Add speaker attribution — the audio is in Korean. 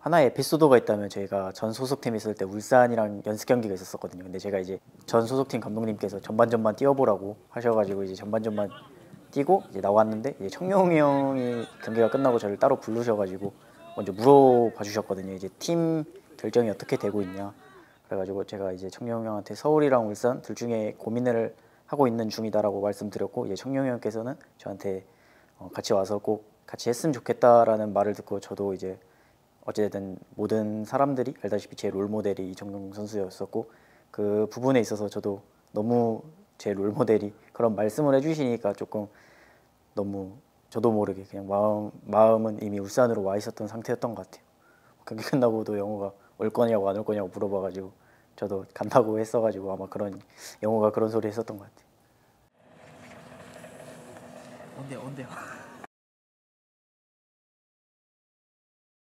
Speaker 1: 하나의 에피소드가 있다면 저희가 전 소속팀 있을 때 울산이랑 연습 경기가 있었거든요. 근데 제가 이제 전 소속팀 감독님께서 전반 뛰어보라고 하셔가지고 이제 전반 뛰고 이제 나왔는데 이제 청룡이 형이 경기가 끝나고 저를 따로 부르셔가지고 먼저 물어봐 주셨거든요. 이제 팀 결정이 어떻게 되고 있냐. 그래가지고 제가 이제 청룡이 형한테 서울이랑 울산 둘 중에 고민을 하고 있는 중이다라고 말씀드렸고, 이제 청룡이 형께서는 저한테 같이 와서 꼭 같이 했으면 좋겠다라는 말을 듣고, 저도 이제 어쨌든 모든 사람들이 알다시피 제 롤모델이 이정동 선수였었고, 그 부분에 있어서 저도 너무 제 롤모델이 그런 말씀을 해주시니까 조금 너무 저도 모르게 그냥 마음은 이미 울산으로 와 있었던 상태였던 것 같아요. 경기 끝나고도 영호가 올 거냐고 안 올 거냐고 물어봐가지고 저도 간다고 했어가지고 아마 그런 영호가 그런 소리 했었던 것 같아요.
Speaker 2: 온대요.